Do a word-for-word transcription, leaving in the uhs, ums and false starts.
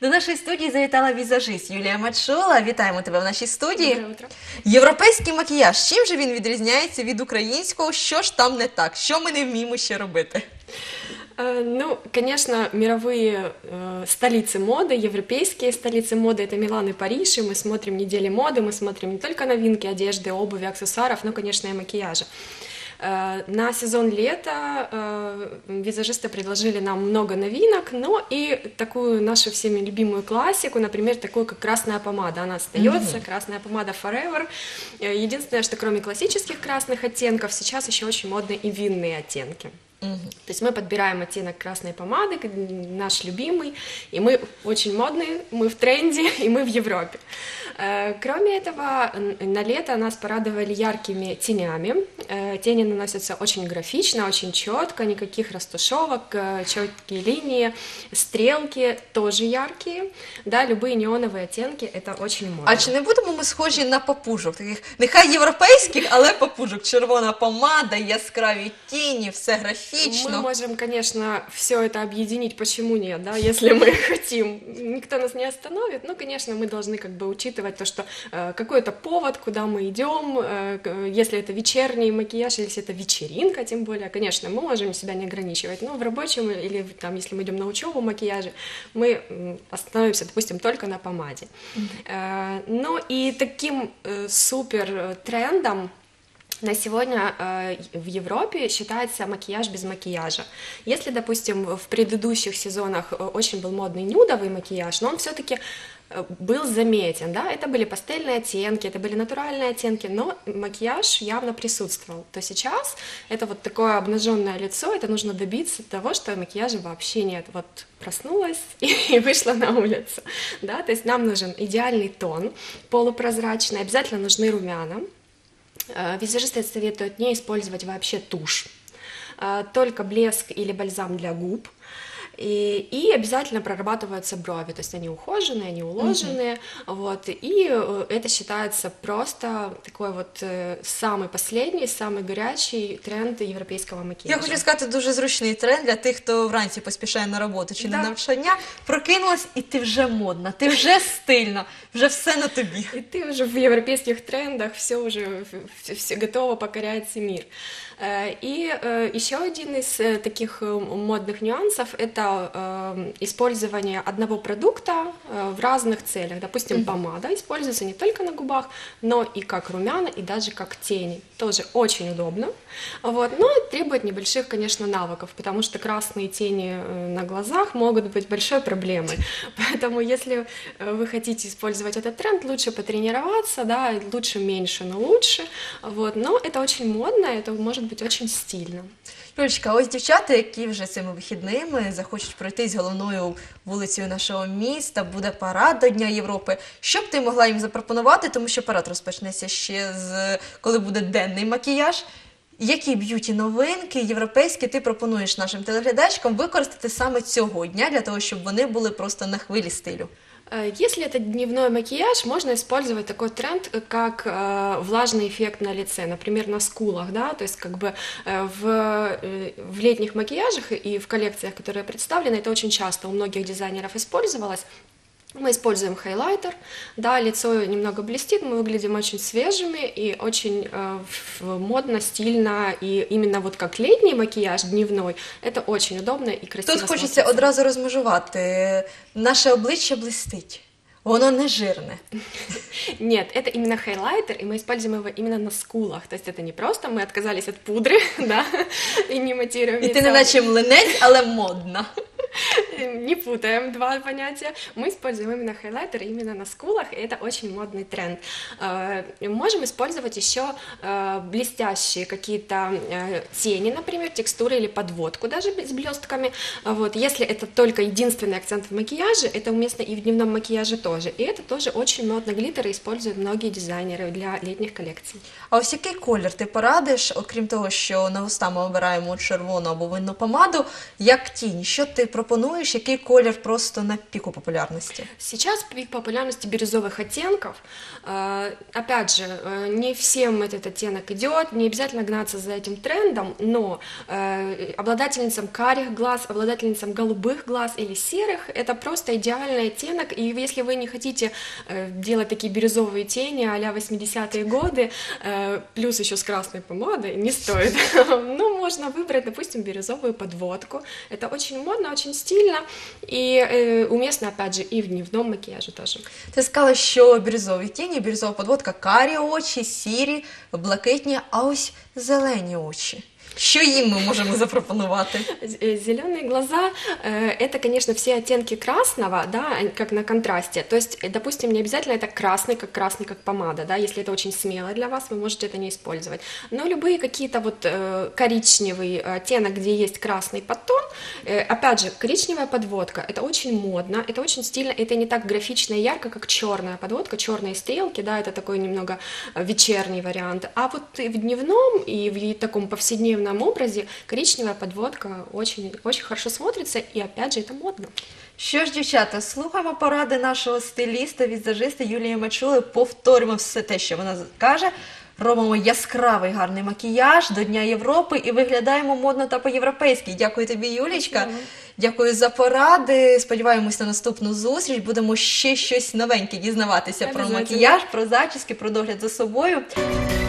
До нашої студії завітала візажист Юлія Мачула. Вітаємо тебе в нашій студії. Доброе утро. Європейський макіяж. Чим же він відрізняється від українського? Що ж там не так? Що ми не вміємо ще робити? Э, Ну, конечно, мировые э, столицы моды, европейские столицы моды — это Милан и Париж, и мы смотрим недели моды, мы смотрим не только новинки одежды, обуви, аксессуаров, но, конечно, и макияжа. Э, На сезон лета э, визажисты предложили нам много новинок, но и такую нашу всеми любимую классику, например, такую как красная помада. Она остается, mm-hmm. красная помада Forever. Э, Единственное, что кроме классических красных оттенков, сейчас еще очень модны и винные оттенки. Угу. То есть мы подбираем оттенок красной помады, наш любимый, и мы очень модные, мы в тренде, и мы в Европе. Кроме этого, на лето нас порадовали яркими тенями. Тени наносятся очень графично, очень четко, никаких растушевок, четкие линии, стрелки тоже яркие. Да, любые неоновые оттенки — это очень модно. А чи не будемо ми схожі на папужок? Таких, нехай європейських, але папужок. Червона помада, яскраві тіні, все графічно. Мы можем, конечно, все это объединить, почему нет, да, если мы хотим. Никто нас не остановит, но, конечно, мы должны как бы учитывать то, что э, какой-то повод, куда мы идем, э, если это вечерний макияж, если это вечеринка, тем более, конечно, мы можем себя не ограничивать, но в рабочем или там, если мы идем на учебу макияже, мы остановимся, допустим, только на помаде. Mm-hmm. э, ну и таким э, супер трендом на сегодня э, в Европе считается макияж без макияжа. Если, допустим, в предыдущих сезонах очень был модный нюдовый макияж, но он все-таки был заметен, да, это были пастельные оттенки, это были натуральные оттенки, но макияж явно присутствовал, то сейчас это вот такое обнаженное лицо, это нужно добиться того, что макияжа вообще нет, вот проснулась и вышла на улицу, да, то есть нам нужен идеальный тон, полупрозрачный, обязательно нужны румяна. Визажисты советуют не использовать вообще тушь, только блеск или бальзам для губ. И, и обязательно прорабатываются брови, то есть они ухоженные, они уложенные, mm-hmm. вот, и это считается просто такой вот самый последний, самый горячий тренд европейского макияжа. Я хочу сказати, дуже зручний тренд для тих, хто вранці поспішає на роботу чи да. на навчання, прокинулась, і ти вже модна, ти вже стильна, вже все на тобі. И ты уже в европейских трендах, все уже все готово покорять мир. И еще один из таких модных нюансов — это использование одного продукта в разных целях. Допустим, mm-hmm. помада используется не только на губах, но и как румяна, и даже как тени. Тоже очень удобно. Вот. Но требует небольших, конечно, навыков, потому что красные тени на глазах могут быть большой проблемой. Поэтому, если вы хотите использовать этот тренд, лучше потренироваться, да, лучше меньше, но лучше. Вот. Но это очень модно, это может быть очень стильно. Юлечка, ось дівчата, які вже цими вихідними захочуть пройтись головною вулицею нашого міста, буде парад до Дня Європи. Що б ти могла їм запропонувати, тому що парад розпочнеться ще з коли буде денний макіяж. Які б'юті-новинки європейські ти пропонуєш нашим телеглядачкам використати саме цього дня, для того, щоб вони були просто на хвилі стилю? Если это дневной макияж, можно использовать такой тренд, как э, влажный эффект на лице, например, на скулах, да, то есть как бы э, в, э, в летних макияжах и в коллекциях, которые представлены, это очень часто у многих дизайнеров использовалось. Мы используем хайлайтер, да, лицо немного блестит, мы выглядим очень свежими и очень э, модно, стильно, и именно вот как летний макияж, дневной, это очень удобно и красиво. Тут хочеться одразу розмежувати. Наше обличчя блистить. Оно не жирне. Нет, это именно хайлайтер, и мы используем его именно на скулах. То есть это не просто мы отказались от пудры, да, и не матируем. И ты не наче млинець, але модно. Не путаем два понятия. Мы используем именно хайлайтер именно на скулах, и это очень модный тренд. Можем использовать еще блестящие какие-то тени, например, текстуры или подводку даже с блестками. Вот. Если это только единственный акцент в макияже, это уместно и в дневном макияже тоже. И это тоже очень модно. Глиттеры используют многие дизайнеры для летних коллекций. А ось який колір ти порадиш, окрім того, що на уста ми обираємо червону або винну помаду, як тінь? Що ти пропонуєш, думаєш, який колір просто на піку популярності? Сейчас пик популярности бирюзовых оттенков. Э, Опять же, э, не всем этот оттенок идет, не обязательно гнаться за этим трендом, но э, обладательницам карих глаз, обладательницам голубых глаз или серых это просто идеальный оттенок. И если вы не хотите э, делать такие бирюзовые тени а-ля восьмидесятые годы, э, плюс еще с красной помадой, не стоит. Ну, можно выбрать, допустим, бирюзовую подводку. Это очень модно, очень стильно и э, уместно, опять же, и в дневном макияже тоже. Ти сказала, що бірюзові тіні, бірюзова подводка, карі очі, сірі, блакитні, а ось зелені очі. Що їм ми можемо запропонувати? Зеленые глаза э, это, конечно, все оттенки красного, да, как на контрасте. То есть, э, допустим, не обязательно это красный, как красный, как помада, да, если это очень смело для вас, вы можете это не использовать. Но любые какие-то вот э, коричневый оттенок, где есть красный подтон, э, опять же, коричневая подводка, это очень модно, это очень стильно, это не так графично и ярко, как черная подводка, черные стрелки, да, это такой немного вечерний вариант. А вот и в дневном и в таком повседневном образе коричневая подводка очень, очень хорошо смотрится, и опять же это модно. Що ж, дівчата, слухаємо поради нашого стиліста, візажиста Юлії Мачули, повторюємо все те, що вона каже, робимо яскравий гарний макіяж до Дня Європи і виглядаємо модно та по-європейськи. Дякую тобі, Юлічка. Дякую за поради. Сподіваємось на наступну зустріч. Будемо ще щось новеньке дізнаватися про макіяж, про зачіски, про догляд за собою.